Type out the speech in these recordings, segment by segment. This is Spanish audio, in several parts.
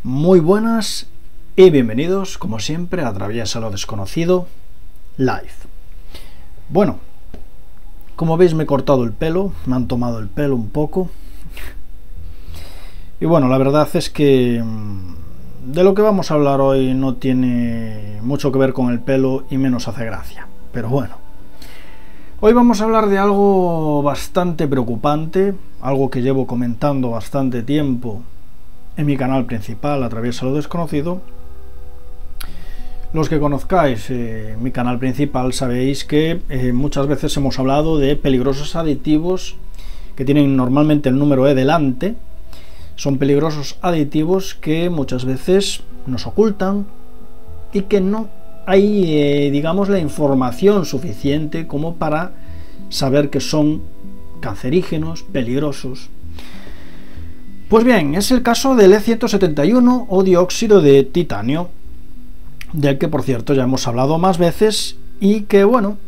Muy buenas y bienvenidos, como siempre, a Atraviesa lo Desconocido Live. Bueno, como veis me he cortado el pelo, me han tomado el pelo un poco. Y bueno, la verdad es que de lo que vamos a hablar hoy no tiene mucho que ver con el pelo y menos hace gracia. Pero bueno, hoy vamos a hablar de algo bastante preocupante, algo que llevo comentando bastante tiempo en mi canal principal, Atraviesa lo Desconocido. Los que conozcáis mi canal principal sabéis que muchas veces hemos hablado de peligrosos aditivos que tienen normalmente el número E delante. Son peligrosos aditivos que muchas veces nos ocultan y que no hay, digamos, la información suficiente como para saber que son cancerígenos, peligrosos. Pues bien, es el caso del E171 o dióxido de titanio, del que por cierto ya hemos hablado más veces y que bueno,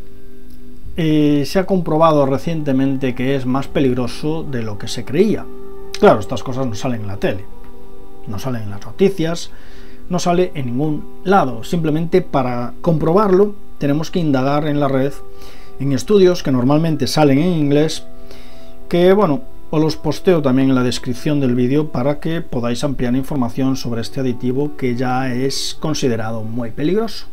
se ha comprobado recientemente que es más peligroso de lo que se creía. Claro, estas cosas no salen en la tele, no salen en las noticias, no sale en ningún lado. Simplemente para comprobarlo tenemos que indagar en la red, en estudios que normalmente salen en inglés, que bueno, os los posteo también en la descripción del vídeo para que podáis ampliar información sobre este aditivo que ya es considerado muy peligroso.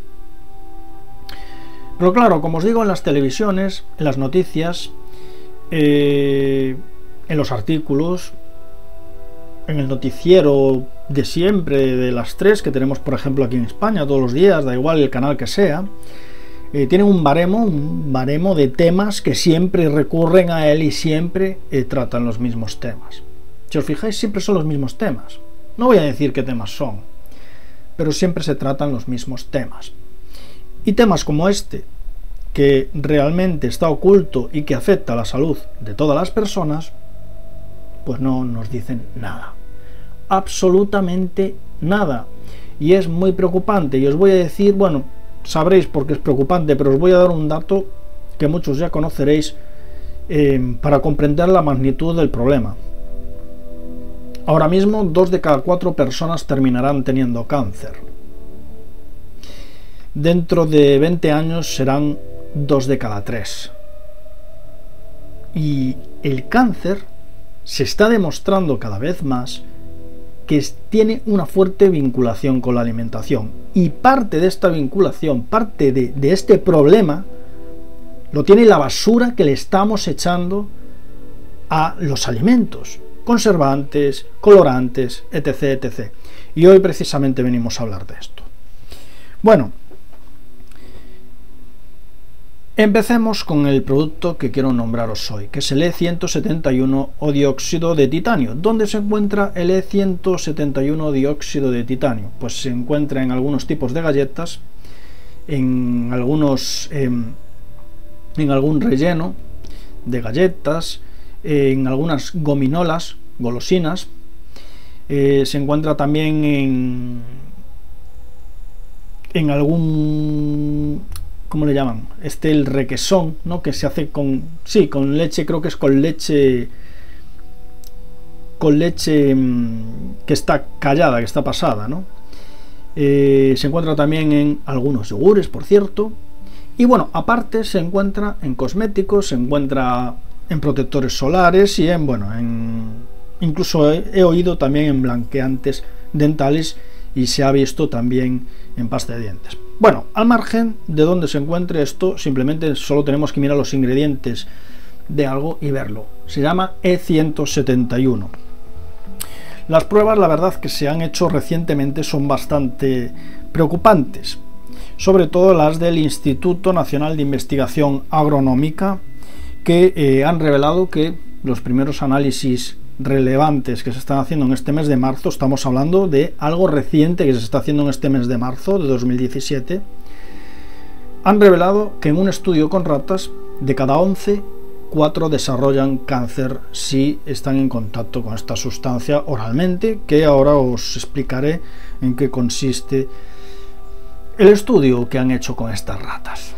Pero claro, como os digo, en las televisiones, en las noticias, en los artículos, en el noticiero de siempre, de las 3 que tenemos por ejemplo aquí en España todos los días, da igual el canal que sea, tienen un baremo de temas que siempre recurren a él y siempre tratan los mismos temas. Si os fijáis, siempre son los mismos temas. No voy a decir qué temas son, pero siempre se tratan los mismos temas. Y temas como este, que realmente está oculto y que afecta a la salud de todas las personas, pues no nos dicen nada. Absolutamente nada. Y es muy preocupante. Y os voy a decir, bueno, sabréis por qué es preocupante, pero os voy a dar un dato que muchos ya conoceréis para comprender la magnitud del problema. Ahora mismo 2 de cada 4 personas terminarán teniendo cáncer. Dentro de 20 años serán 2 de cada 3. Y el cáncer se está demostrando cada vez más que tiene una fuerte vinculación con la alimentación, y parte de esta vinculación, parte de este problema lo tiene la basura que le estamos echando a los alimentos, conservantes, colorantes, etc, etc. Y hoy precisamente venimos a hablar de esto. Bueno, empecemos con el producto que quiero nombraros hoy, que es el E171 o dióxido de titanio. ¿Dónde se encuentra el E171 dióxido de titanio? Pues se encuentra en algunos tipos de galletas, en algún relleno de galletas, en algunas gominolas, golosinas. Se encuentra también en algún, ¿cómo le llaman? El requesón, ¿no? Que se hace con leche, creo que es con leche que está callada, que está pasada, ¿no? Se encuentra también en algunos yogures, por cierto. Y bueno, aparte se encuentra en cosméticos, se encuentra en protectores solares y incluso he oído también en blanqueantes dentales, y se ha visto también en pasta de dientes. Bueno, al margen de dónde se encuentre esto, simplemente solo tenemos que mirar los ingredientes de algo y verlo. Se llama E171. Las pruebas, la verdad, que se han hecho recientemente son bastante preocupantes, sobre todo las del Instituto Nacional de Investigación Agronómica, que han revelado que los primeros análisis relevantes que se están haciendo en este mes de marzo, estamos hablando de algo reciente que se está haciendo en este mes de marzo de 2017, han revelado que en un estudio con ratas, de cada 11, 4 desarrollan cáncer si están en contacto con esta sustancia oralmente, que ahora os explicaré en qué consiste el estudio que han hecho con estas ratas.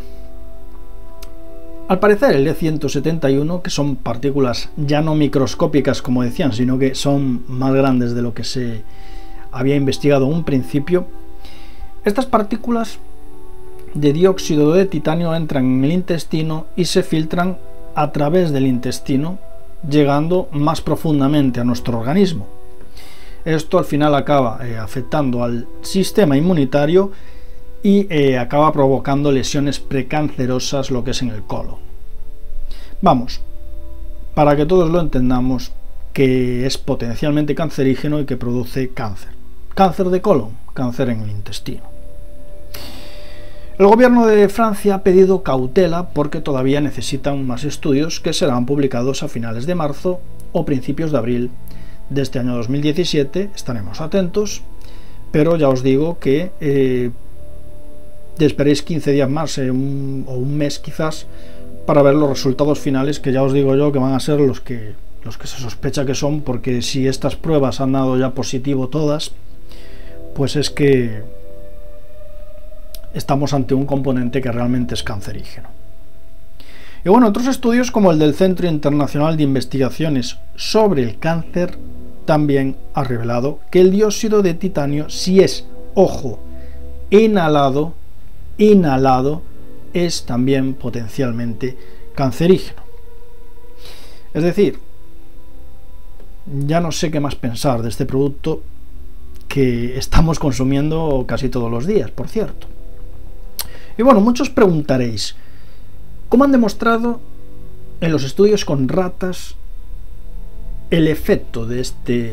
Al parecer el E171, que son partículas ya no microscópicas como decían, sino que son más grandes de lo que se había investigado en un principio, estas partículas de dióxido de titanio entran en el intestino y se filtran a través del intestino, llegando más profundamente a nuestro organismo. Esto al final acaba afectando al sistema inmunitario y acaba provocando lesiones precancerosas, lo que es en el colon. Vamos, para que todos lo entendamos, que es potencialmente cancerígeno y que produce cáncer. Cáncer de colon, cáncer en el intestino. El gobierno de Francia ha pedido cautela porque todavía necesitan más estudios que serán publicados a finales de marzo o principios de abril de este año 2017. Estaremos atentos, pero ya os digo que esperéis 15 días más o un mes quizás para ver los resultados finales, que ya os digo yo que van a ser los que se sospecha que son, porque si estas pruebas han dado ya positivo todas, pues es que estamos ante un componente que realmente es cancerígeno. Y bueno, otros estudios como el del Centro Internacional de Investigaciones sobre el Cáncer también ha revelado que el dióxido de titanio, si es, ojo, inhalado, es también potencialmente cancerígeno. Es decir, ya no sé qué más pensar de este producto que estamos consumiendo casi todos los días, por cierto. Y bueno, muchos preguntaréis, ¿cómo han demostrado en los estudios con ratas el efecto de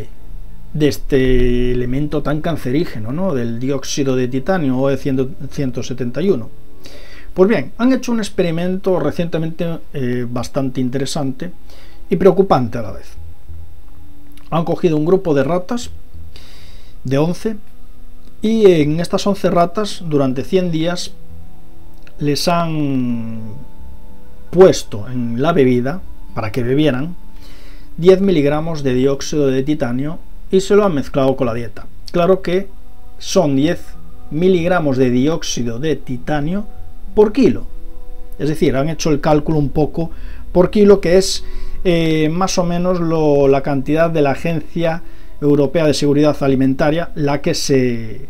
este elemento tan cancerígeno, ¿no?, del dióxido de titanio o OE-171? Pues bien, han hecho un experimento recientemente bastante interesante y preocupante a la vez. Han cogido un grupo de ratas de 11 y en estas 11 ratas durante 100 días les han puesto en la bebida, para que bebieran, 10 miligramos de dióxido de titanio y se lo han mezclado con la dieta. Claro que son 10 miligramos de dióxido de titanio por kilo. Es decir, han hecho el cálculo un poco por kilo, que es más o menos la cantidad de la Agencia Europea de Seguridad Alimentaria, la que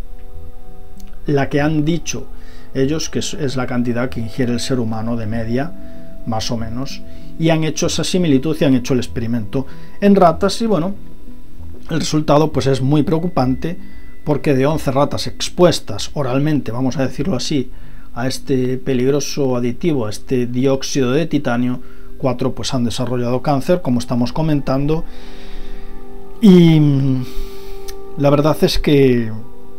han dicho ellos que es la cantidad que ingiere el ser humano de media, más o menos, y han hecho esa similitud y han hecho el experimento en ratas. Y bueno, el resultado pues es muy preocupante, porque de 11 ratas expuestas oralmente, vamos a decirlo así, a este peligroso aditivo, a este dióxido de titanio, 4 pues han desarrollado cáncer, como estamos comentando. Y la verdad es que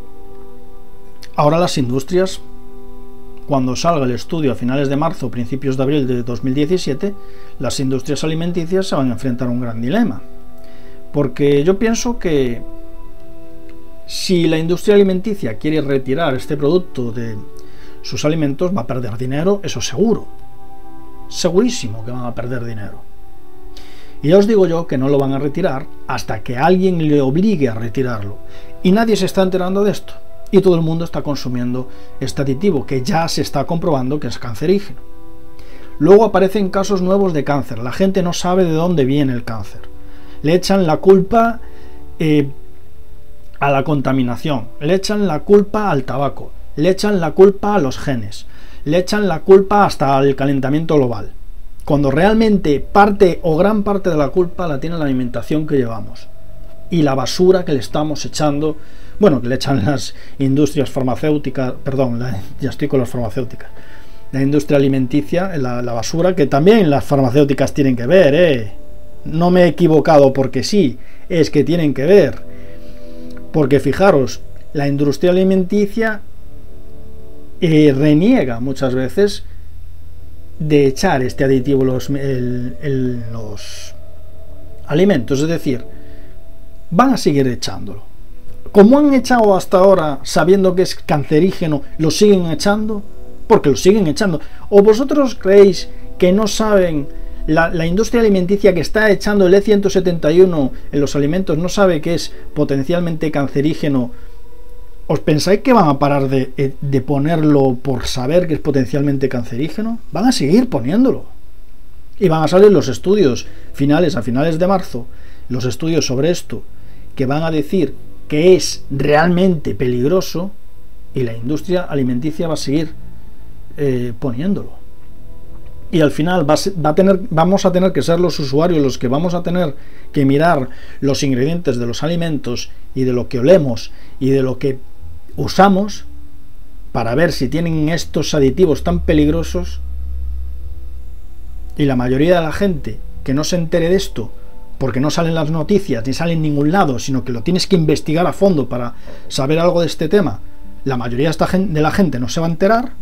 ahora las industrias, cuando salga el estudio a finales de marzo o principios de abril de 2017, las industrias alimenticias se van a enfrentar a un gran dilema. Porque yo pienso que si la industria alimenticia quiere retirar este producto de sus alimentos, va a perder dinero, eso seguro. Segurísimo que van a perder dinero. Y ya os digo yo que no lo van a retirar hasta que alguien le obligue a retirarlo. Y nadie se está enterando de esto. Y todo el mundo está consumiendo este aditivo, que ya se está comprobando que es cancerígeno. Luego aparecen casos nuevos de cáncer. La gente no sabe de dónde viene el cáncer. Le echan la culpa a la contaminación, le echan la culpa al tabaco, le echan la culpa a los genes, le echan la culpa hasta al calentamiento global, cuando realmente parte o gran parte de la culpa la tiene la alimentación que llevamos y la basura que le estamos echando, bueno, que le echan las industrias farmacéuticas, perdón, ya estoy con las farmacéuticas, la industria alimenticia, la basura que también las farmacéuticas tienen que ver, no me he equivocado porque sí, es que tienen que ver, porque fijaros, la industria alimenticia reniega muchas veces de echar este aditivo en los alimentos, es decir, van a seguir echándolo. Como han echado hasta ahora sabiendo que es cancerígeno, lo siguen echando, porque lo siguen echando. ¿O vosotros creéis que no saben, la industria alimenticia que está echando el E-171 en los alimentos no sabe que es potencialmente cancerígeno? ¿Os pensáis que van a parar de ponerlo por saber que es potencialmente cancerígeno? Van a seguir poniéndolo. Y van a salir los estudios finales a finales de marzo, los estudios sobre esto, que van a decir que es realmente peligroso, y la industria alimenticia va a seguir poniéndolo. Y al final vamos a tener que ser los usuarios los que vamos a tener que mirar los ingredientes de los alimentos y de lo que olemos y de lo que usamos para ver si tienen estos aditivos tan peligrosos. Y la mayoría de la gente que no se entere de esto, porque no salen las noticias ni sale en ningún lado, sino que lo tienes que investigar a fondo para saber algo de este tema, la mayoría de la gente no se va a enterar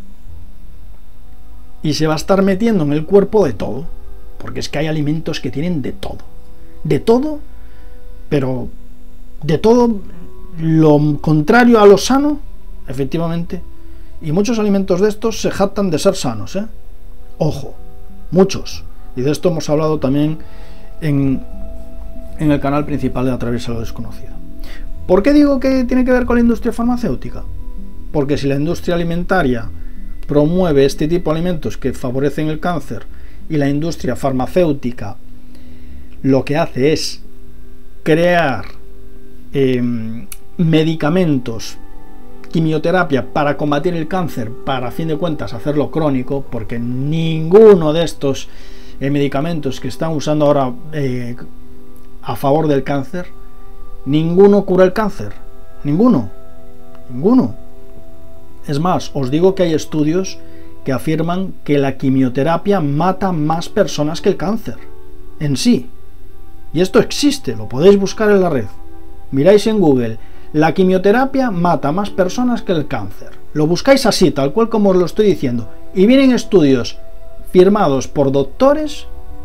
y se va a estar metiendo en el cuerpo de todo, porque es que hay alimentos que tienen de todo, pero de todo lo contrario a lo sano, efectivamente, y muchos alimentos de estos se jactan de ser sanos, ojo, muchos, y de esto hemos hablado también en el canal principal de Atraviesa lo Desconocido. ¿Por qué digo que tiene que ver con la industria farmacéutica? Porque si la industria alimentaria promueve este tipo de alimentos que favorecen el cáncer y la industria farmacéutica lo que hace es crear medicamentos, quimioterapia para combatir el cáncer, para a fin de cuentas hacerlo crónico, porque ninguno de estos medicamentos que están usando ahora a favor del cáncer, ninguno cura el cáncer, ninguno. Es más, os digo que hay estudios que afirman que la quimioterapia mata más personas que el cáncer en sí. Y esto existe, lo podéis buscar en la red. Miráis en Google, la quimioterapia mata más personas que el cáncer. Lo buscáis así, tal cual como os lo estoy diciendo. Y vienen estudios firmados por doctores.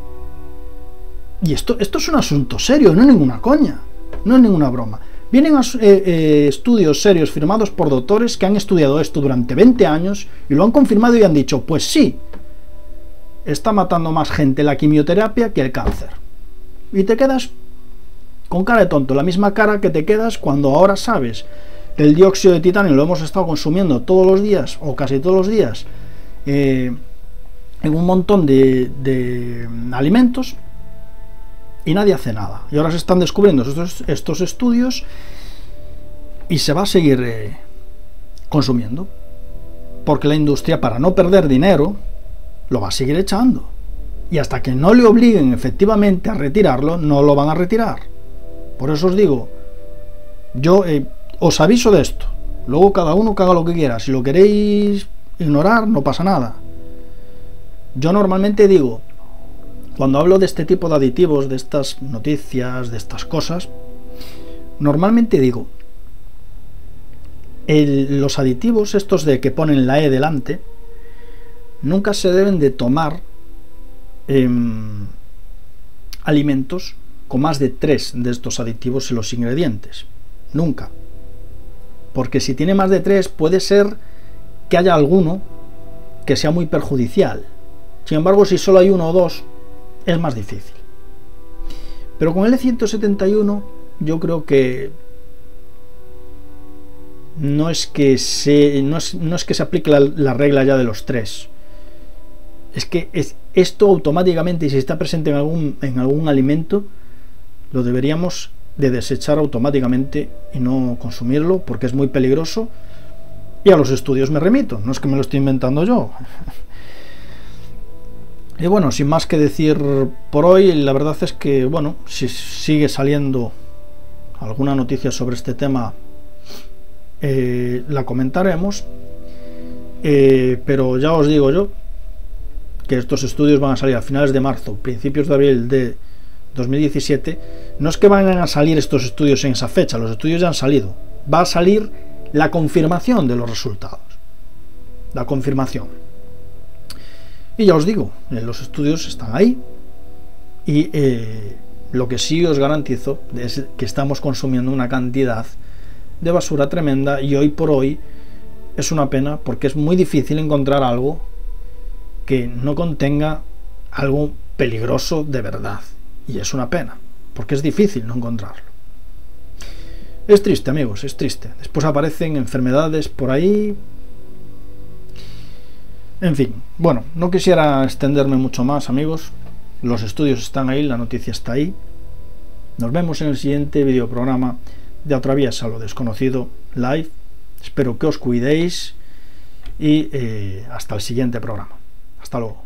Y esto es un asunto serio, no es ninguna coña, no es ninguna broma. Vienen estudios serios firmados por doctores que han estudiado esto durante 20 años y lo han confirmado y han dicho, pues sí, está matando más gente la quimioterapia que el cáncer. Y te quedas con cara de tonto, la misma cara que te quedas cuando ahora sabes que el dióxido de titanio lo hemos estado consumiendo todos los días, o casi todos los días, en un montón de alimentos, y nadie hace nada. Y ahora se están descubriendo estos estudios y se va a seguir consumiendo. Porque la industria, para no perder dinero, lo va a seguir echando. Y hasta que no le obliguen efectivamente a retirarlo, no lo van a retirar. Por eso os digo, yo os aviso de esto. Luego cada uno que haga lo que quiera. Si lo queréis ignorar, no pasa nada. Yo normalmente digo, cuando hablo de este tipo de aditivos, de estas noticias, de estas cosas, normalmente digo, los aditivos estos de que ponen la E delante, nunca se deben de tomar alimentos con más de 3 de estos aditivos en los ingredientes. Nunca. Porque si tiene más de 3, puede ser que haya alguno que sea muy perjudicial. Sin embargo, si solo hay 1 o 2, es más difícil. Pero con el E171 yo creo que no es que se aplique la regla ya de los 3. Es que esto automáticamente, si está presente en algún alimento, lo deberíamos de desechar automáticamente y no consumirlo, porque es muy peligroso. Y a los estudios me remito, no es que me lo estoy inventando yo. Y bueno, sin más que decir por hoy, la verdad es que, bueno, si sigue saliendo alguna noticia sobre este tema, la comentaremos, pero ya os digo yo que estos estudios van a salir a finales de marzo, principios de abril de 2017. No es que vayan a salir estos estudios en esa fecha, los estudios ya han salido, va a salir la confirmación de los resultados, la confirmación. Y ya os digo, los estudios están ahí y lo que sí os garantizo es que estamos consumiendo una cantidad de basura tremenda, y hoy por hoy es una pena porque es muy difícil encontrar algo que no contenga algo peligroso de verdad, y es una pena porque es difícil no encontrarlo. Es triste, amigos, es triste. Después aparecen enfermedades por ahí. En fin, bueno, no quisiera extenderme mucho más, amigos. Los estudios están ahí, la noticia está ahí. Nos vemos en el siguiente videoprograma de Atraviesa lo Desconocido Live. Espero que os cuidéis y hasta el siguiente programa. Hasta luego.